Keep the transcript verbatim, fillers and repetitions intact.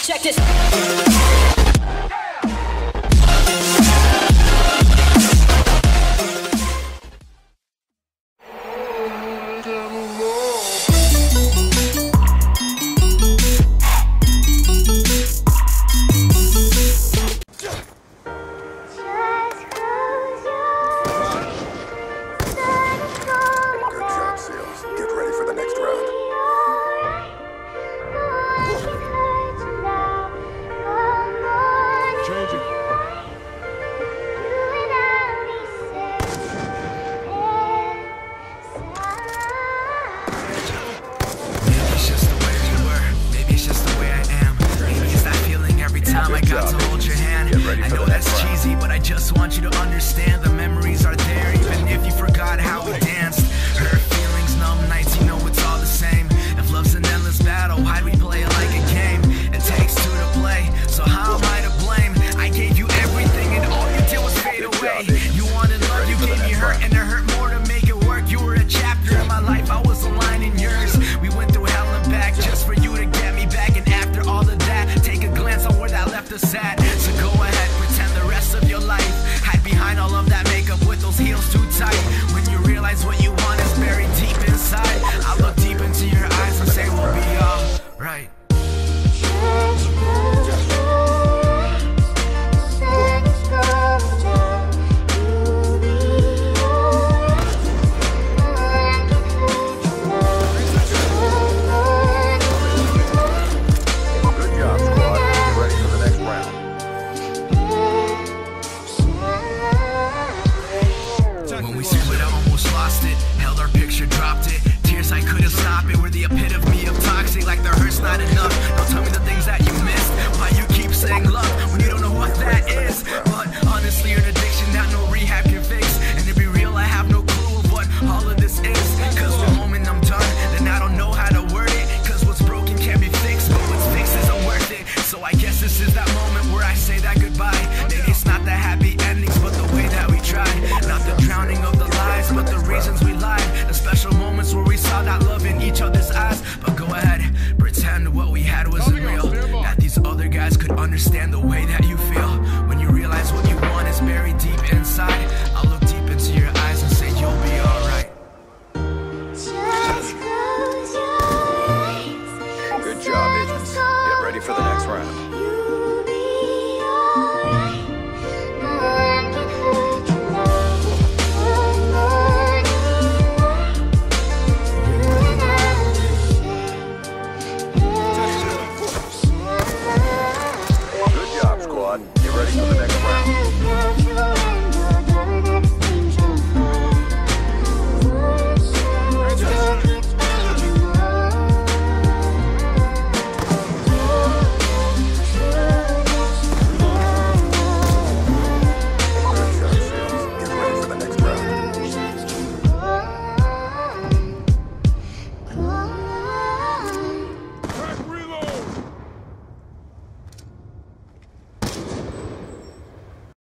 Check this. I know that's cheesy, but I just want you to understand the memories are there, even if you forgot how we danced. Hurt feelings, numb nights, you know it's all the same. If love's an endless battle, why'd we play it like a game? It takes two to play, so how am I to blame? I gave you everything and all you did was fade away. You wanted love, you gave me hurt, and it hurt more to make it work. You were a chapter in my life, I was a line in yours. We went through hell and back just for you to get me back, and after all of that, take a glance on where that left us at. So go ahead, pretend the rest of your life, hide behind all of that makeup with those heels too tight. When you realize what you want is buried deep inside, I look deep into your eyes and say we'll be alright. When we split, I almost lost it. Held our picture, dropped it. Tears, I couldn't stop it. We're the epitome of toxic, like the hurt's not enough. Don't tell me the things that you missed. Why you keep saying love when you don't know what that is? But honestly, you're an addiction that no rehab can fix. And to be real, I have no clue of what all of this is. Cause the moment I'm done, then I don't know how to word it. Cause what's broken can't be fixed, but what's fixed isn't worth it. So I guess this is that moment where I say that goodbye. Maybe it's not the happy endings, but the way that we tried. Not the drowning of the lies, but the reasons we lied. The special moments where we saw that love in each other's eyes. But go ahead, pretend what we had wasn't real. That these other guys could understand the way that you feel. When you realize what you want is buried deep inside, I'll look deep into your eyes and say you'll be alright. Good job, agents. Get ready for the next round.